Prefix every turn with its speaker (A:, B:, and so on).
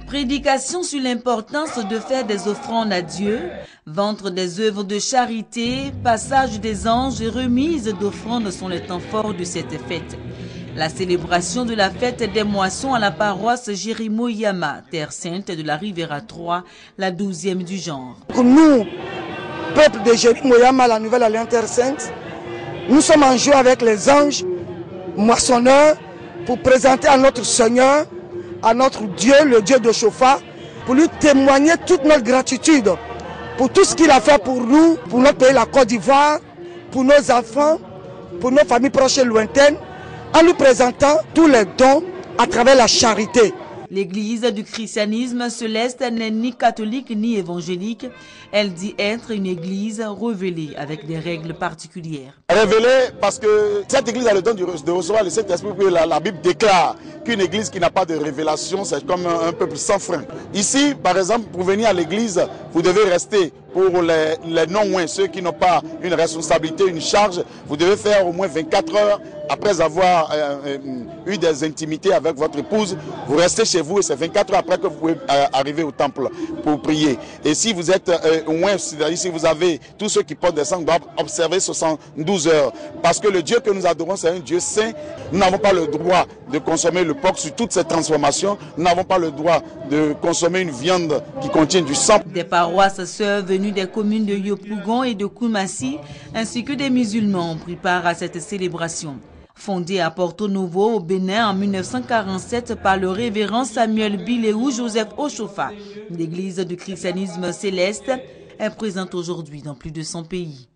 A: Prédication sur l'importance de faire des offrandes à Dieu, vendre des œuvres de charité, passage des anges et remise d'offrandes sont les temps forts de cette fête. La célébration de la fête des moissons à la paroisse Jérimo Yama, terre sainte de la Riviera 3, la 12e du genre.
B: Pour nous, peuple de Jérimo Yama, la nouvelle alliance terre sainte, nous sommes en jeu avec les anges moissonneurs pour présenter à notre Seigneur, à notre Dieu, le Dieu de Chofa, pour lui témoigner toute notre gratitude pour tout ce qu'il a fait pour nous, pour notre pays, la Côte d'Ivoire, pour nos enfants, pour nos familles proches et lointaines, en nous présentant tous les dons à travers la charité.
A: L'église du christianisme céleste n'est ni catholique ni évangélique. Elle dit être une église révélée avec des règles particulières.
C: Révélée parce que cette église a le don de recevoir le Saint-Esprit. La Bible déclare qu'une église qui n'a pas de révélation, c'est comme un peuple sans frein. Ici, par exemple, pour venir à l'église, vous devez rester. Pour les non-ouins, ceux qui n'ont pas une responsabilité, une charge, vous devez faire au moins 24 heures après avoir eu des intimités avec votre épouse. Vous restez chez vous et c'est 24 heures après que vous pouvez arriver au temple pour prier. Et si vous êtes ouin, c'est-à-dire si vous avez tous ceux qui portent des sangs, doivent observer 72 heures. Parce que le Dieu que nous adorons, c'est un Dieu saint. Nous n'avons pas le droit de consommer le porc sur toutes ces transformations. Nous n'avons pas le droit de consommer une viande qui contient du sang.
A: Des paroisses sœurs venues des communes de Yopougon et de Koumassi, ainsi que des musulmans ont pris part à cette célébration. Fondée à Porto Novo, au Bénin en 1947 par le révérend Samuel Biléou Joseph Ochofa, l'église du christianisme céleste est présente aujourd'hui dans plus de 100 pays.